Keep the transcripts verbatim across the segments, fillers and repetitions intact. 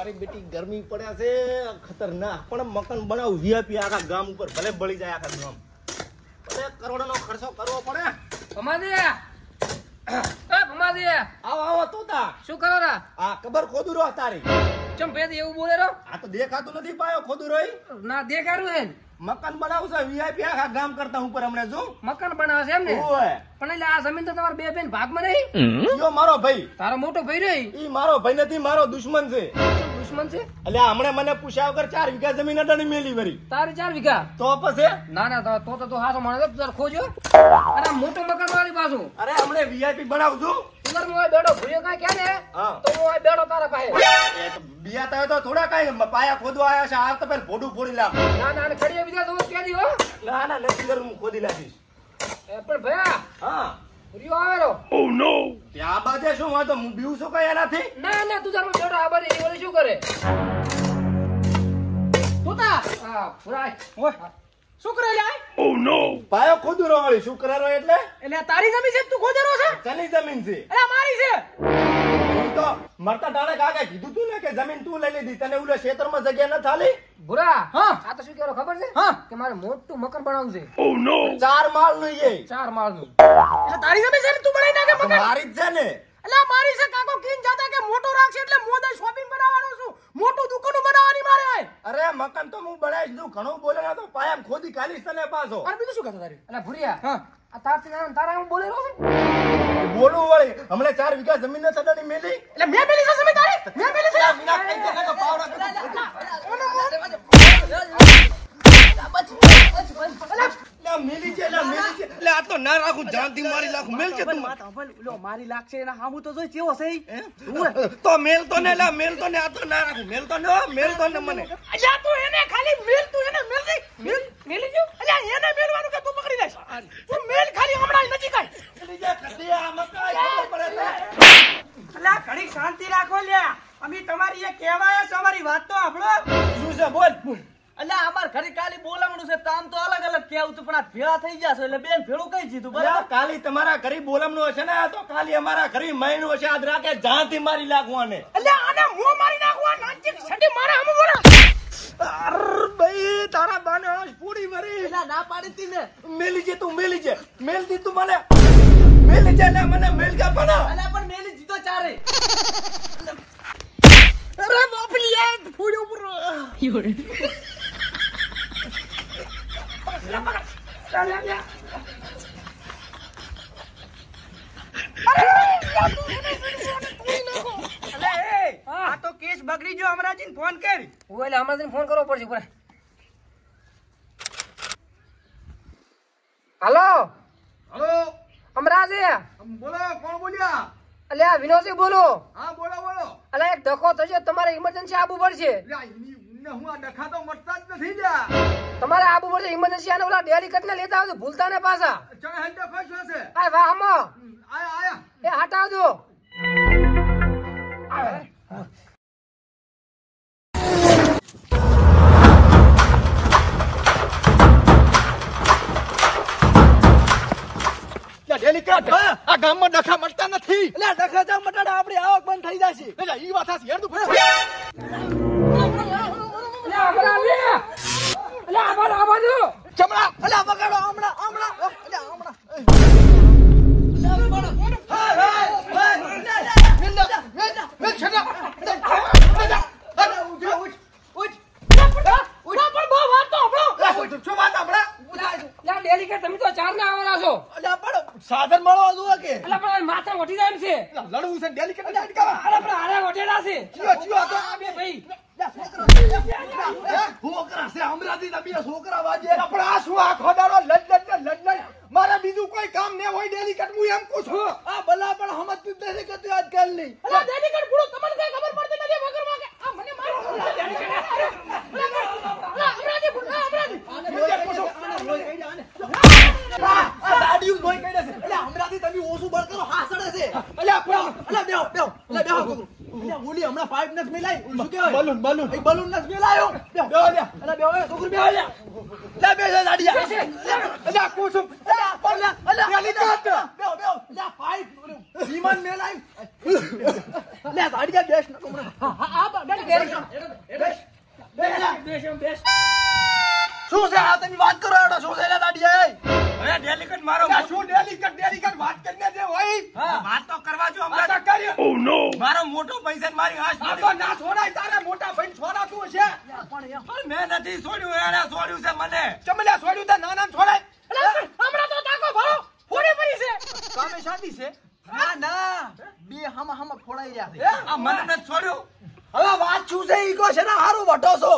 મારી બેટી ગરમી પડ્યા છે ખતરનાક પણ મકાન બનાવું વીઆઈપી આખા ગામ ઉપર ભલે બળી જાય આખા ગામ ભલે કરોડોનો ખર્ચો કરવો પડે ભમાદે એ ભમાદે આવો આવો તોતા શું કરો રા આ કબર ખોદું રો તારી ચમ ભેદ એવું બોલે રો આ તો દેખાતું નથી પાયો ખોદું રોઈ ના દેખાડું હે મકાન બનાવું છે વીઆઈપી આખા ગામ કરતા ઉપર હમણે જો મકાન બનાવે છે એમ ને ઓય પણ એટલે આ જમીન તો તમારા બે બેન ભાગમાં નહીં યો મારો ભાઈ તારો મોટો ભાઈ રહી ઈ મારો ભાઈ નથી મારો દુશ્મન છે દુશ્મન છે એટલે હમણે મને પૂછ્યા વગર ચાર વીઘા જમીન અડાણી મેલી વરી તારી ચાર વીઘા તો પછી ના ના તો તો તો હાથો માણસ જર ખોજો અને આ મોટું મકાન વાળી પાછું અરે હમણે વીઆઈપી બનાવું છું ઉમર માં બેડો ભૂયો કાઈ કે ને હા તો હું બેડો તારા પાસે એ તો બિયા તાયો તો થોડા કાઈ પાયા ખોદવા આયા છે આ તો પેલ ભોડું ફોડી લાગ ના ના ખડીએ બીજા તો કે દી હો ના ના નથી કરું હું ખોદી લાગીશ એ પણ ભયા હા રીયો આવેલો ઓ નો ત્યાં બાજે શું વાતો હું બીવું છું કઈ એનાથી ના ના તું તારો બેડો આ બારે એ ઓલે શું કરે તોતા હા ફરાય ઓય શું કરે લે ઓ નો પાયો ખોદું રો વાળી શું કરારો એટલે એટલે તારી જમીન છે તું ખોદેરો છે ચલી જમીન છે એટલે મારી છે તો મરતા ટાણે કાકા કીધું તું ને કે જમીન તું લઈ લીધી તને ઓલા ખેતરમાં જગ્યા ન થાલી ભુરા હા આ તો શું કેરો ખબર છે હા કે મારે મોટું મકાન બનાવવું છે ઓ નો ચાર માળ નું એ ચાર માળ નું એટલે તારી જમીન છે ને તું બનાવી નાખે મકાન મારી જ છે ને એટલે મારી છે કાકો કીન જાતા કે મોટો રાખશે એટલે મોદા શોપિંગ બનાવવાનો છું મોટું દુકાન બનાવવાની મારે અરે મકાન તો હું બનાવીશ તું ઘણું બોલે ના તો પાયા ખોદી કાલીશ તને પાછો અરે બીજું શું કરતો તારી એટલે ભુરિયા હા આ તારથી ના તારા હું બોલે રહ્યો બોલું વળી હમણે ચાર વીઘા જમીન ને સડાની મેલી એટલે મેં મેલી છે જમીન તારી મેં મેલી છે મેલી છે એટલે મેલી છે એટલે આ તો ના રાખું જાનથી મારી લાખું મેલ છે તું મારી લાગશે એના હામું તો જોઈ કેવો છે તો મેલ તો ને લા મેલ તો ને આ તો ના રાખું મેલ તો ને મેલ તો ને મને અલ્યા તું એને ખાલી મેલ તું એને મેલ દે મેલ મેલી જો અલ્યા એને મેલવાનું કે તું પકડી લેશ તું મેલ ખાલી હમણાં નજીક આય એટલે જે કડિયા મકાઈ ખબર પડે અલ્યા ઘડી શાંતિ રાખો લ્યા અમે તમારી એ કહેવાય છે અમારી વાત તો આપણો શું છે બોલ અલ્યા અમાર ઘડી કાલી બોલાવણું છે તામ તો અલગ અલગ કેવું તું પણ આ ભેળા થઈ ગયા છે એટલે બેન ભેળું કઈ જીધું બરાબર કાલી તમારા ઘરે બોલમનું હશે ને તો કાલી અમારા ઘરે મહિનું હશે આજ રાતે જાનથી મારી લાગવાને અલ્યા આને મું મારી નાખવા નાચી છડી મારા હમ બોલા અર ભાઈ તારા બાને આજ પૂરી મરી એલા ના પાડી તી ને મેલી છે તું મેલી છે મેલ દી તું મને મેલી છે ને મને મેલ કા બના અલ્યા પણ મેલી જીતો ચારે અરે બાપલી યાર ફૂડી ઉપર યોરે આ તો કેસ બગડી ગયો અમરાજીને ફોન કર ઓય એટલે હમણાં ફોન કરવો પડશે ઉપર હાલો હેલો અમરાજી બોલો કોણ બોલ્યા અલ્યા વિનોદજી બોલો હા બોલો બોલો અલ્યા એક ધક્કો થશે તમારે ઇમરજન્સી આબુ પડશે હું આ ડખા તો મળતા જ નથી લ્યા તમારે આબુ પડશે ઇમરજન્સી આને ઓલા ડેરી કટને લેતા આવજો ભૂલતા ને પાછા ચણ હેડ ડખો શું છે આ વાહ હમો આયા આયા એ હટાવજો આ ગામમાં ડખા મળતા નથી એટલે ડખા જા મટાડા આપણી આવક બંધ થઈ જશે એટલે ઈ વાત છે યાર તું અલ્યા અમરાજી અલ્યા આબાદ આબાદ ચમડા અલ્યા બગાડો હમણાં હમણાં અલ્યા હમણાં સાધન મળવા દો કે માથા વટી જાય એમ છે લડવું છે ડેલી કે અરે પણ હારે વટેલા છે ચિયો ચિયો તો આ બે ભાઈ છોકરા છે અમરાજી ના બે છોકરા વાજે પણ આ શું આ ખોડારો લડ લડ લડ લડ મારે બીજું કોઈ કામ ન હોય ડેલી કટ હું એમ કહું છું આ ભલા પણ સમજતું જ નથી કરતું આજકાલ નહીં અલા ડેલી કટ પૂરો તમને કઈ ખબર પડતી નથી વગર માં આ મને મારો અમરાજી ભૂલા અમરાજી દાડીયું લોહી કાઢે છે એટલે હમણાંથી તમે ઓછું બળ કરો હાસડે છે એટલે અલ્યા બેહો બેહો એટલે બેહો એટલે ઓલી હમણાં પાઇપ નસ મિલાઈ શું કહેવાય બલૂન બલૂન એ બલૂન નસ મિલાયો બેહો બેહો એટલે બેહો છોકરી બેહો લે લે બેહો દાડિયા એટલે કુસુમ એટલે અલ્યા અલ્યા બેહો બેહો એટલે પાઇપ વિમાન મેલાઈ લે દાડિયા બેસ ન હમણાં આ ડેલી મોટો પૈસા મારી આશ આ તો ના છોડાય તારે મોટા ભાઈ છોડાતું છે પણ એમ પણ મેં નથી છોડ્યું એને છોડ્યું છે મને ચમલ્યા છોડ્યું તો નાના છોડાય અલા, હમણાં તો તાકો ભરો ફોડી પડી છે કામે શાંતિ છે ના ના બે હમ હમ ફોડાઈ રહ્યા છે આ મને નથી છોડ્યું હવે વાત શું છે ઈ કો છે ને હારું વટો છો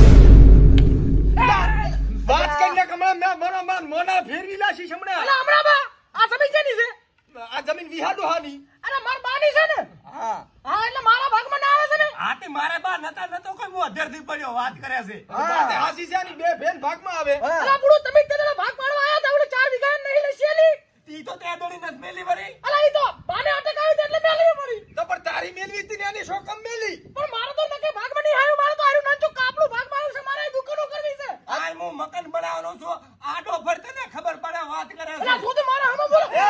વાત કરીને કમળા મેં મનો મન મોના ફેરવી લાશી હમણાં અલા, હમણાં બા આ જમીન જેની છે આ જમીન વિહાડો હાની અરે માર બાની છે ને હા હા એટલે મારા ભાગમાં ના આવે છે ને આથી મારે બા નતા નતો કોઈ હું અધેરથી પડ્યો વાત કરે છે વાત હાસી છે આની બે બેન ભાગમાં આવે અલા બુડો તમે તેનો ભાગ પાડવા આયા તા ઓલે ચાર વીઘા નહીં લેશેલી તી તો તે દોડી નથી મેલી વરી અલા ઈ તો બાને અટક આવી એટલે મેલવી પડી તો પણ તારી મેલવી હતી ને આની શોકમ મેલી પણ મારો તો નકે ભાગમાં નહીં આવ્યું મારે તો આર્યું નાચું કાપલું ભાગમાં આવ્યું છે મારે દુકાનો કરવી છે આ હું મકાન બનાવવાનો છું આડો ફરતે ને ખબર પડે વાત કરે છે અલા તું તો મારા હમો બોલો આ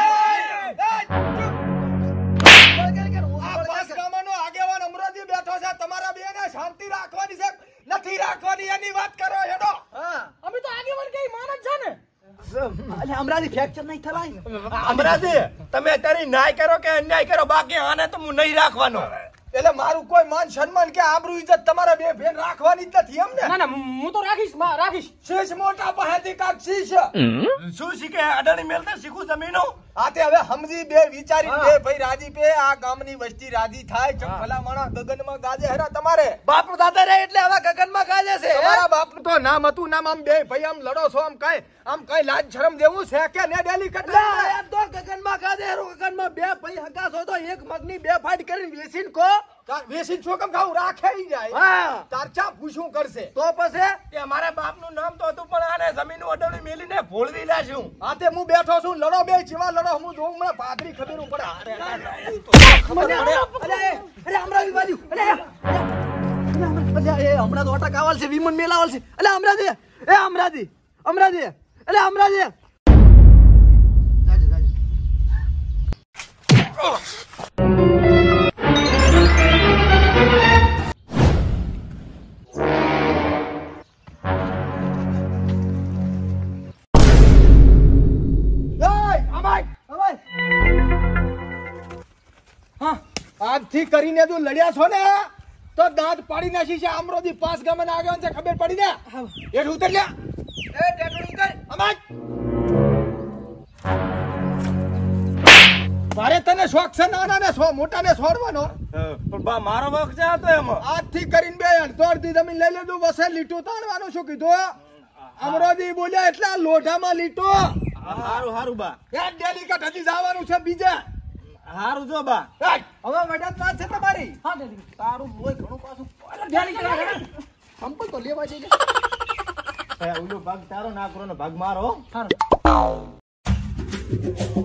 બસ ગામનો આગેવાન અમરાજી બેઠો છે તમારા બેને શાંતિ રાખવાની છે નથી રાખવાની એની વાત કરો હેડો અમે તો આગેવાન કઈ માનત છે ને અલે અમરાજી ફ્રેક્ચર નહીં થલાય અમરાજી તમે અત્યારે ન્યાય કરો કે અન્યાય કરો બાકી આને તો હું નહીં રાખવાનો એટલે મારું કોઈ માન સન્માન કે આબરૂ ઇજ્જત તમારા બે બેન રાખવાની જ નથી એમ ને ના ના હું તો રાખીશ માં રાખીશ શીશ મોટા પાસેથી કાક શીશ શું શીખે અડાણી મેલતા શીખું જમીનો આ તે હવે સમજી બે વિચારી બે ભાઈ રાજી પે આ ગામની વસ્તી રાજી થાય ચમ ભલા માણસ ગગનમાં ગાજે હેરા તમારે બાપનું દાદા રે એટલે હવે ગગનમાં ગાજે છે તમારા બાપનું તો નામ હતું નામ આમ બે ભાઈ આમ લડો છો આમ કઈ આમ કઈ લાજ શરમ દેવું છે કે ને ડેલી કટલા એમ તો ગગનમાં ગાજે હેરો ગગનમાં બે ભાઈ હગાસ હોય તો એક મગની બે ફાઈટ કરીને વેસીન કો વેસી છોકમ ખાવ રાખે ઈ જાય હા તાર ચા પૂછું કરશે તો પછી કે મારા બાપનું નામ તો હતું પણ આને જમીનનું અડાણી મેલીને ભોળવી લાશું આ તે હું બેઠો છું લડો બે જેવા લડો હું જોઉં મને પાદરી ખબર પડે અરે અરે અમરાજી બાજુ અરે અરે એ હમણાં તો અટક આવલ છે વિમન મેલાવલ છે અલે અમરાજી એ અમરાજી અમરાજી અલે અમરાજી જાજે જાજે આજથી કરીને જો લડ્યા છો ને તો દાંત પાડી નાખી છે આમરોજી પાસ ગામના આગળ છે ખબર પડી ને એઠ ઉતર લ્યા એ ટેટડી ઉતર અમાજ મારે તને શોખ છે નાના ને સો મોટા ને છોડવાનો પણ બા મારો વખ છે આ તો એમાં આજથી કરીને બે અડધો અડધી જમીન લઈ લેજો વસે લીટું તાણવાનું શું કીધું અમરોજી બોલ્યા એટલે આ લોઢામાં લીટો હારું હારું બા એક ડેલિકેટ હજી જવાનું છે બીજા હારું જો બા હવે વડત વાત છે તમારી હા ડેલી તારું લોહી ઘણું પાછું ડેલી કરા સંપલ તો લેવા જઈને ઓલો ભાગ તારો નાકરો નો ભાગ મારો હા